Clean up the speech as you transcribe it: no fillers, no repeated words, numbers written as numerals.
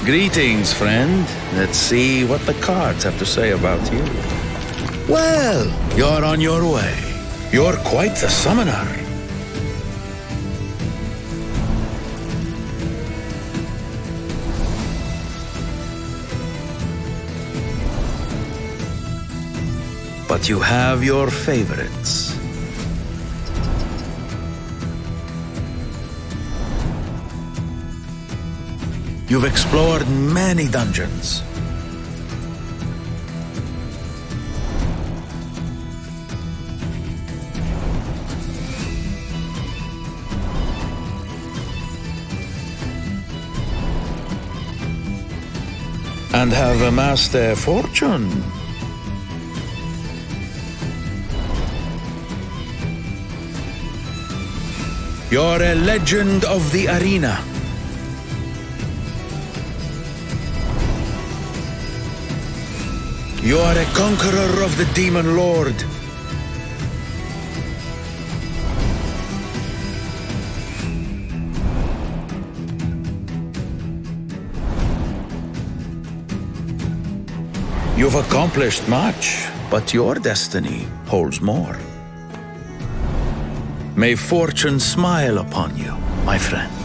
Greetings, friend. Let's see what the cards have to say about you. Well, you're on your way. You're quite the summoner. But you have your favorites. You've explored many dungeons. And have amassed a fortune. You're a legend of the arena. You are a conqueror of the Demon Lord. You've accomplished much, but your destiny holds more. May fortune smile upon you, my friend.